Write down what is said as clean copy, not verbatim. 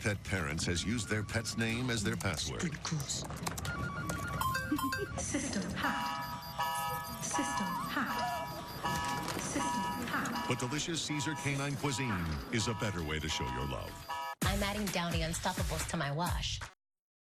pet parents has used their pet's name as their password. Pretty close. System hacked. System hacked. System hacked. But delicious Cesar canine cuisine is a better way to show your love. I'm adding Downy Unstoppables to my wash.